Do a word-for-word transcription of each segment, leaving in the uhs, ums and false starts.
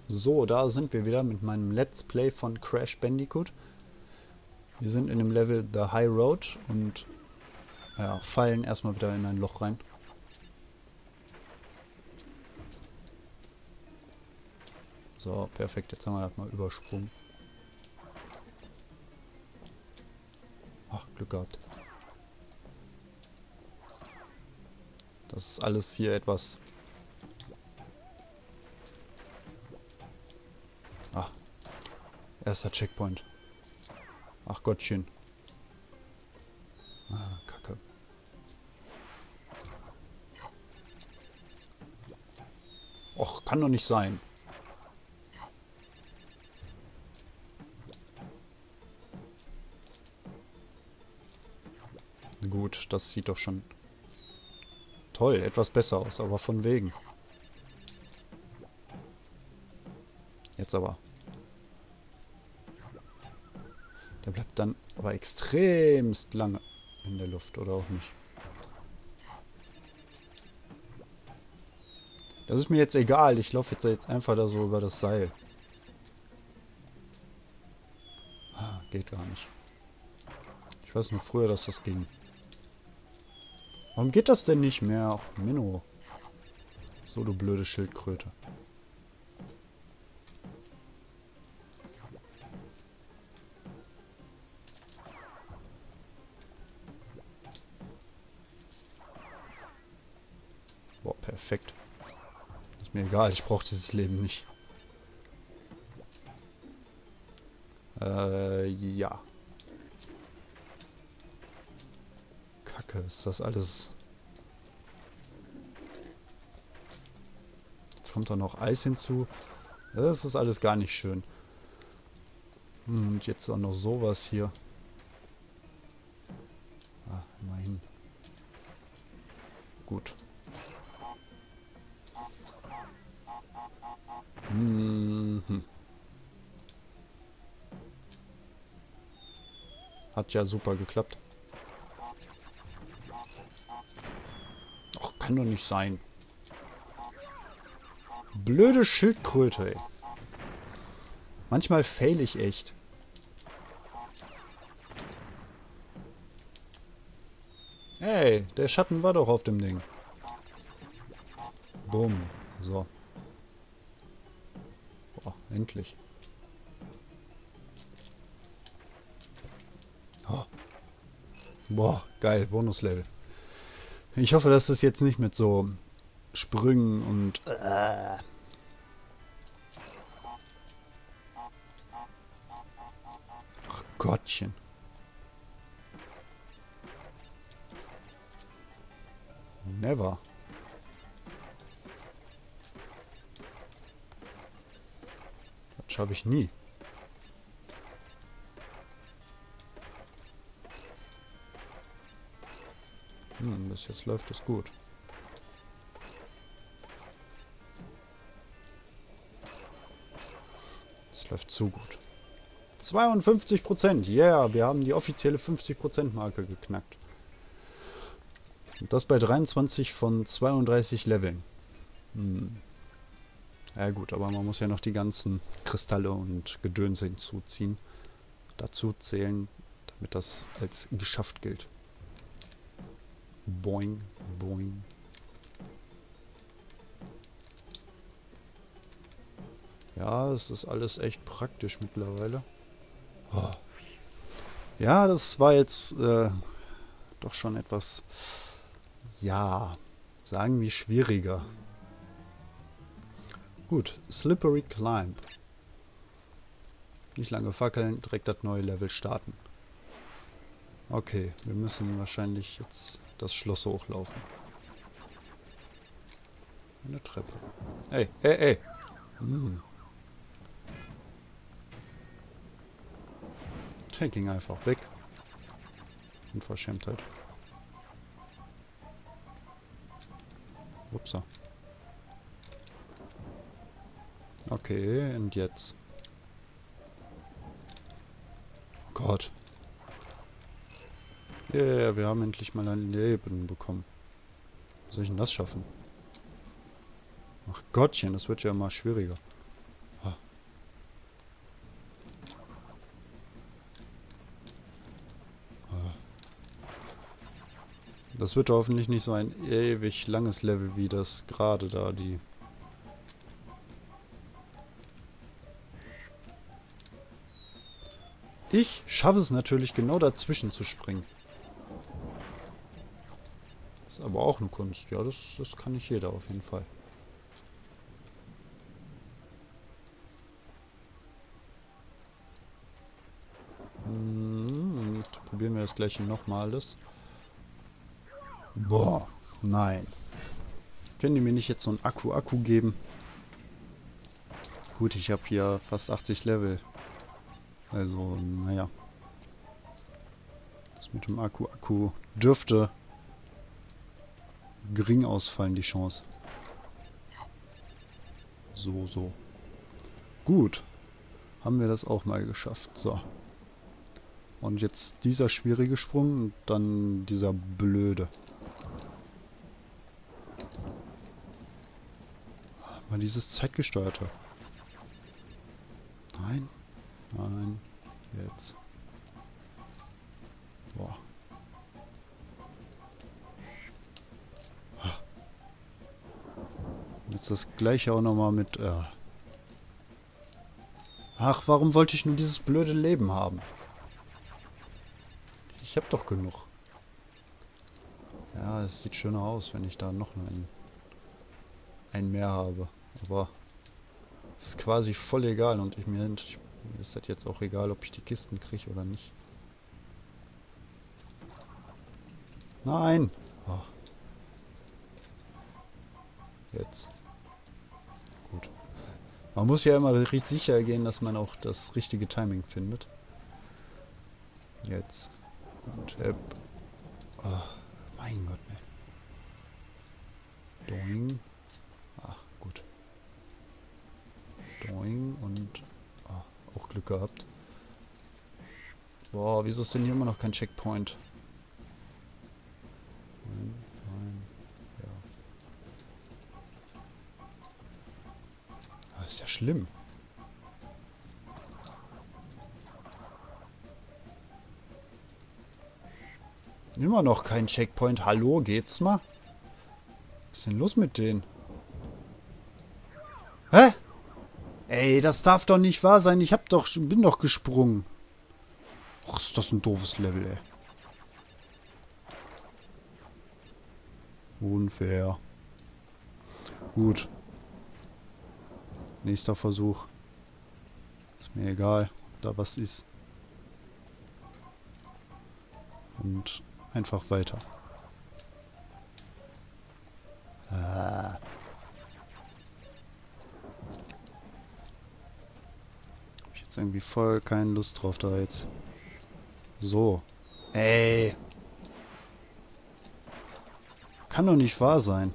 So, da sind wir wieder mit meinem Let's Play von Crash Bandicoot. Wir sind in dem Level The High Road und ja, fallen erstmal wieder in ein Loch rein. So, perfekt, jetzt haben wir das mal übersprungen. Ach, Glück gehabt. Das ist alles hier etwas... Ach, erster Checkpoint. Ach Gottchen. Ah, Kacke. Och, kann doch nicht sein. Gut, das sieht doch schon toll, etwas besser aus, aber von wegen. Jetzt aber. Der bleibt dann aber extremst lange in der Luft, oder auch nicht. Das ist mir jetzt egal, ich laufe jetzt, jetzt einfach da so über das Seil. Ah, geht gar nicht. Ich weiß nur früher, dass das ging. Warum geht das denn nicht mehr? Ach, Minno. So, du blöde Schildkröte. Boah, perfekt. Ist mir egal, ich brauche dieses Leben nicht. Äh, ja. Kacke, ist das alles... Jetzt kommt da noch Eis hinzu. Das ist alles gar nicht schön. Hm, und jetzt auch noch sowas hier. Ah, immerhin. Gut. Mhm. Hat ja super geklappt. Ach, kann doch nicht sein. Blöde Schildkröte, ey. Manchmal fail ich echt. Ey, der Schatten war doch auf dem Ding. Bumm. So. Boah, endlich. Oh. Boah, geil, Bonuslevel. Ich hoffe, dass es jetzt nicht mit so Sprüngen und... Äh. Ach Gottchen. Never. Das schaffe ich nie. Hm, bis jetzt läuft es gut. Es läuft zu gut. zweiundfünfzig Prozent. Yeah, wir haben die offizielle fünfzig Prozent Marke geknackt. Und das bei dreiundzwanzig von zweiunddreißig Leveln. Hm. Ja gut, aber man muss ja noch die ganzen Kristalle und Gedönse hinzuziehen. Dazu zählen, damit das als geschafft gilt. Boing, boing. Ja, es ist alles echt praktisch mittlerweile. Oh. Ja, das war jetzt äh, doch schon etwas, ja, sagen wir schwieriger. Gut, Slippery Climb. Nicht lange fackeln, direkt das neue Level starten. Okay, wir müssen wahrscheinlich jetzt das Schloss hochlaufen. Eine Treppe. Ey, ey, ey. Hm. Der ging einfach weg. Unverschämtheit. Upsa. Okay, und jetzt? Oh Gott. Ja, yeah, wir haben endlich mal ein Leben bekommen. Wie soll ich denn das schaffen? Ach Gottchen, das wird ja immer schwieriger. Oh. Das wird hoffentlich nicht so ein ewig langes Level wie das gerade da, die... Ich schaffe es natürlich genau dazwischen zu springen. Ist aber auch eine Kunst. Ja, das, das kann nicht jeder auf jeden Fall. Und probieren wir das gleiche nochmal alles. Boah, nein. Können die mir nicht jetzt so ein Akku-Akku geben? Gut, ich habe hier fast achtzig Level. Also, naja. Das mit dem Akku-Akku dürfte gering ausfallen, die Chance. So, so. Gut. Haben wir das auch mal geschafft. So. Und jetzt dieser schwierige Sprung und dann dieser blöde. Mal dieses zeitgesteuerte. Nein. Nein. Jetzt. Boah. Jetzt das gleiche auch nochmal mit... Äh Ach, warum wollte ich nur dieses blöde Leben haben? Ich hab doch genug. Ja, es sieht schöner aus, wenn ich da noch einen, einen mehr habe. Aber es ist quasi voll egal und ich, mir, ich, mir ist das jetzt auch egal, ob ich die Kisten kriege oder nicht. Nein! Ach. Jetzt. Gut. Man muss ja immer richtig sicher gehen, dass man auch das richtige Timing findet. Jetzt. Und hep. Oh, mein Gott, ne. Doing. Ach, gut. Doing und... Oh, auch Glück gehabt. Boah, wieso ist denn hier immer noch kein Checkpoint? Nein, nein, ja. Das ist ja schlimm. Immer noch kein Checkpoint. Hallo, geht's mal? Was ist denn los mit denen? Hä? Ey, das darf doch nicht wahr sein. Ich hab doch, bin doch gesprungen. Ach, ist das ein doofes Level, ey. Unfair. Gut. Nächster Versuch. Ist mir egal, ob da was ist. Und einfach weiter. Ah. Hab ich jetzt irgendwie voll keine Lust drauf da jetzt. So. Ey. Kann doch nicht wahr sein.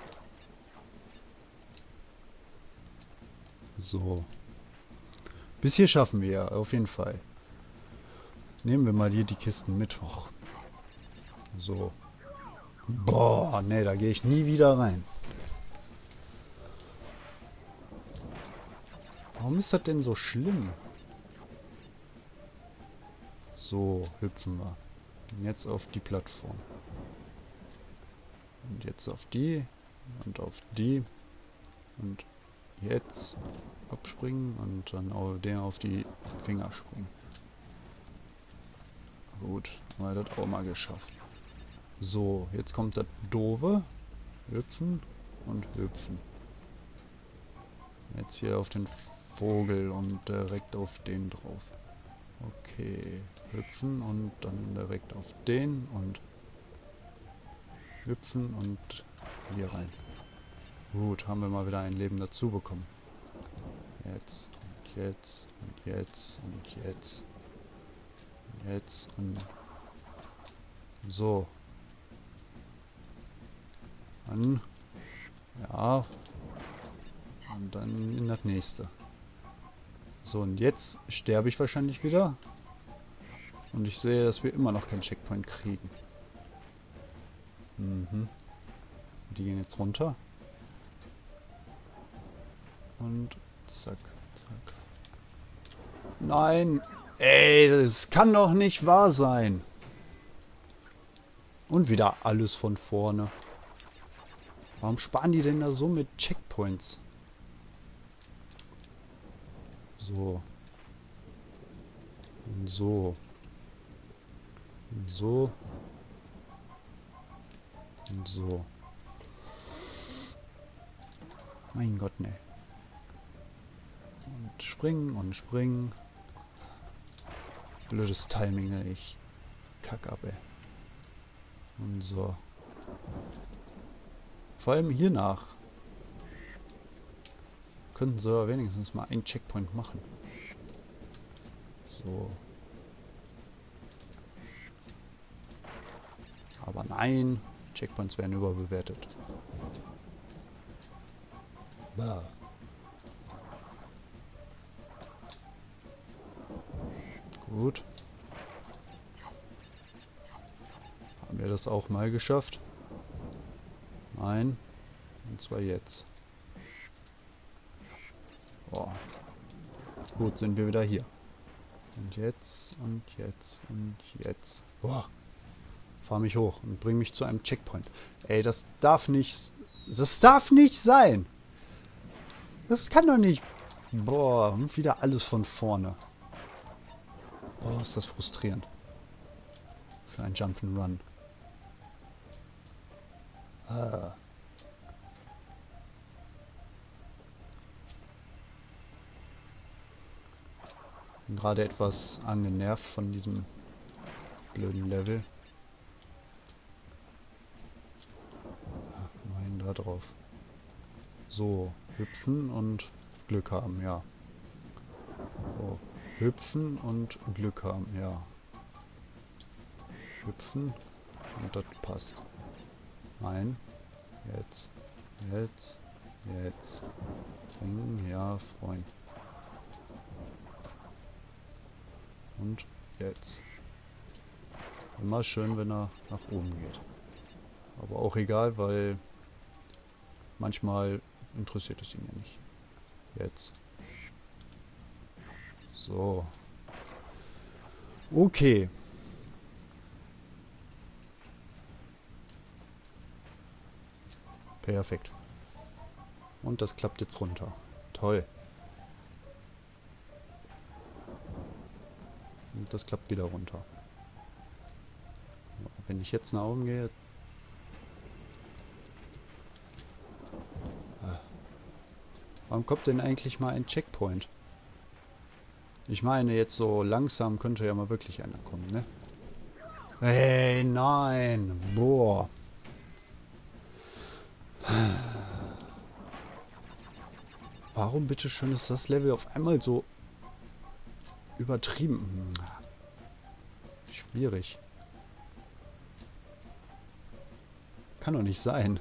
So. Bis hier schaffen wir ja, auf jeden Fall. Nehmen wir mal hier die Kisten mit. Och. So. Boah, ne, da gehe ich nie wieder rein. Warum ist das denn so schlimm? So, hüpfen wir. Und jetzt auf die Plattform. Und jetzt auf die. Und auf die. Und jetzt abspringen und dann auf der auf die Finger springen. Gut, haben wir das auch mal geschafft. So, jetzt kommt das Doofe. Hüpfen und hüpfen. Jetzt hier auf den Vogel und direkt auf den drauf. Okay, hüpfen und dann direkt auf den und hüpfen und hier rein. Gut, haben wir mal wieder ein Leben dazu bekommen. Jetzt und jetzt und jetzt und jetzt. Und jetzt und so. Dann, ja. Und dann in das nächste. So, und jetzt sterbe ich wahrscheinlich wieder. Und ich sehe, dass wir immer noch keinen Checkpoint kriegen. Mhm. Die gehen jetzt runter. Und zack, zack. Nein! Ey, das kann doch nicht wahr sein. Und wieder alles von vorne. Warum sparen die denn da so mit Checkpoints? So. Und so. Und so. Und so. Mein Gott, ne. Und springen und springen. Blödes Timing, ey. Ich kack ab, ey. Und so. Vor allem hier nach. Könnten sie wenigstens mal einen Checkpoint machen. So. Aber nein, Checkpoints werden überbewertet. Bah. Gut. Haben wir das auch mal geschafft? Nein. Und zwar jetzt. Boah. Gut, sind wir wieder hier. Und jetzt, und jetzt, und jetzt. Boah. Fahr mich hoch und bring mich zu einem Checkpoint. Ey, das darf nicht... Das darf nicht sein! Das kann doch nicht... Boah, und wieder alles von vorne. Boah, ist das frustrierend. Für ein Jump'n'Run. Ah. Bin gerade etwas angenervt von diesem blöden Level. Immerhin da drauf. So, hüpfen und Glück haben, ja. Oh, hüpfen und Glück haben, ja. Hüpfen und das passt. Nein. Jetzt. Jetzt. Jetzt. Bringen, ja, Freund. Und jetzt. Immer schön, wenn er nach oben geht. Aber auch egal, weil manchmal interessiert es ihn ja nicht. Jetzt. So. Okay. Perfekt. Und das klappt jetzt runter. Toll. Und das klappt wieder runter. Wenn ich jetzt nach oben gehe... Warum kommt denn eigentlich mal ein Checkpoint? Ich meine, jetzt so langsam könnte ja mal wirklich einer kommen, ne? Hey, nein! Boah! Warum bitteschön ist das Level auf einmal so übertrieben? Schwierig. Kann doch nicht sein.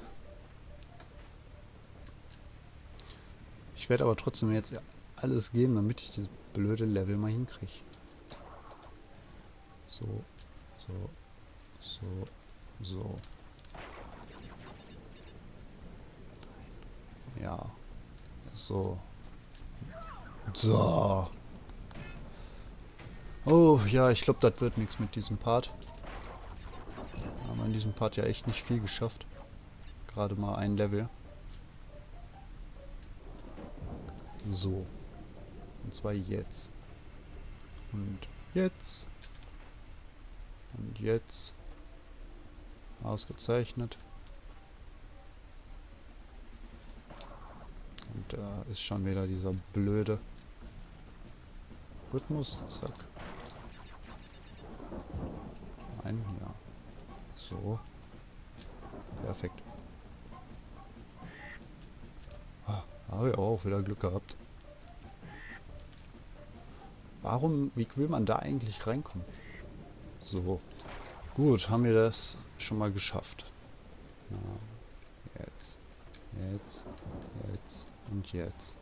Ich werde aber trotzdem jetzt alles geben, damit ich dieses blöde Level mal hinkriege. So, so, so, so. Ja. So. So. Oh, ja, ich glaube, das wird nichts mit diesem Part. Wir haben in diesem Part ja echt nicht viel geschafft. Gerade mal ein Level. So. Und zwar jetzt. Und jetzt. Und jetzt. Ausgezeichnet. Und da ist schon wieder dieser blöde Rhythmus. Zack. Ein, ja. So. Perfekt. Ah, habe ich auch wieder Glück gehabt. Warum, wie will man da eigentlich reinkommen? So. Gut, haben wir das schon mal geschafft. Ja, jetzt. Jetzt. Jetzt. Und jetzt.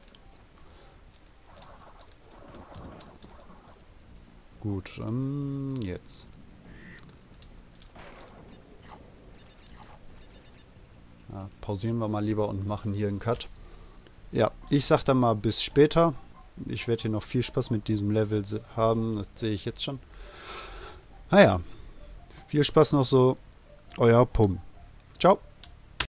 Gut, ähm, jetzt. Ja, pausieren wir mal lieber und machen hier einen Cut. Ja, ich sag dann mal bis später. Ich werde hier noch viel Spaß mit diesem Level haben, das sehe ich jetzt schon. Naja, viel Spaß noch so Euer Pum. Ciao.